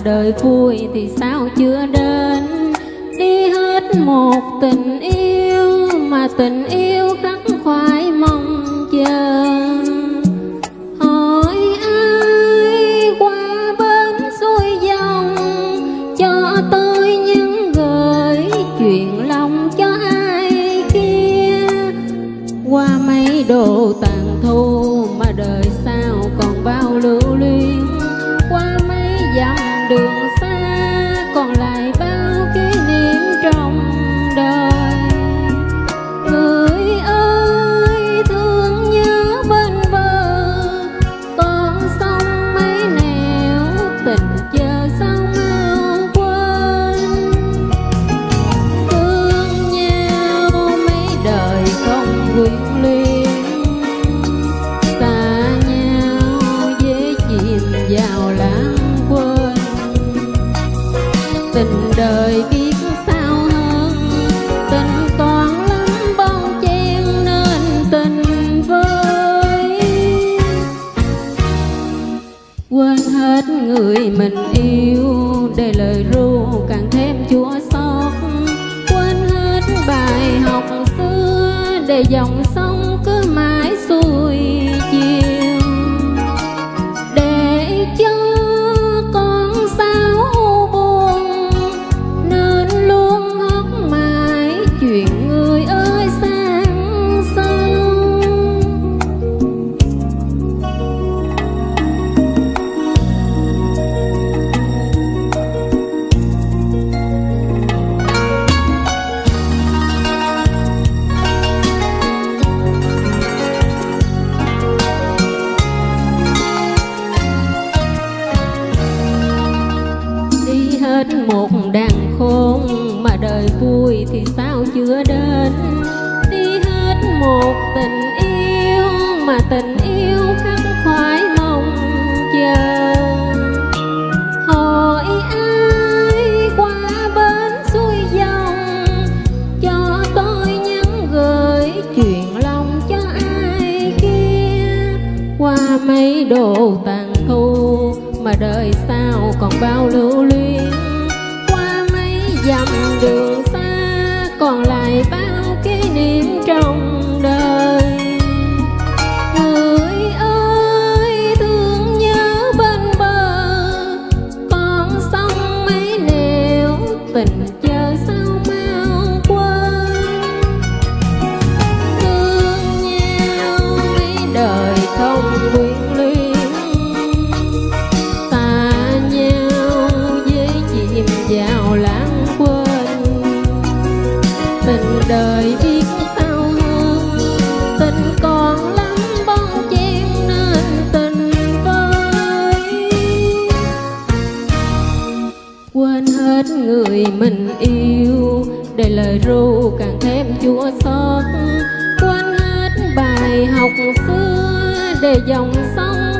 đời vui thì sao chưa đến. Đi hết một tình yêu mà tình yêu khắc khoải mong chờ. Hỏi ai qua bên xuôi dòng, cho tôi những gửi chuyện lòng cho ai kia. Qua mấy độ tàn thu mà đời sao còn bao lưu luyến. Qua mấy dặm đường xa còn lại bao kỷ niệm trong đời. Người ơi thương nhớ bên bờ, con sông mấy nẻo tình chờ sao mau quên. Thương nhau mấy đời không quyến luyến, xa nhau dễ chìm vào lãng quên. Tình đời biết sao hơn, tình còn lắm bon chen nên tình vơi. Quên hết người mình yêu để lời ru càng thêm chua xót. Quên hết bài học xưa để dòng sông cứ mãi xuôi chiều. Để cho con sao buồn nên luôn hót mãi chuyện người ơi sang sông. Đi hết một đàn khôn mà đời vui thì sao chưa đến. Đi hết một tình yêu mà tình yêu khắc khoải mong chờ. Hỏi ai qua bên xuôi dòng, cho tôi nhắn gửi chuyện lòng cho ai kia. Qua mấy độ tàn thu mà đời sao còn bao lưu luyến. Qua mấy dặm đường xa còn lại bao kỷ niệm trong đời. Người ơi thương nhớ bên bờ, con sông mấy nẻo tình chờ sao mau quên. Thương nhau mấy đời không quyến luyến, xa nhau dễ chìm vào lãng quên. Tình đời biết sao hơn, tình còn lắm bon chen nên tình vơi. Quên hết người mình yêu để lời ru càng thêm chua xót. Quên hết bài học xưa để dòng sông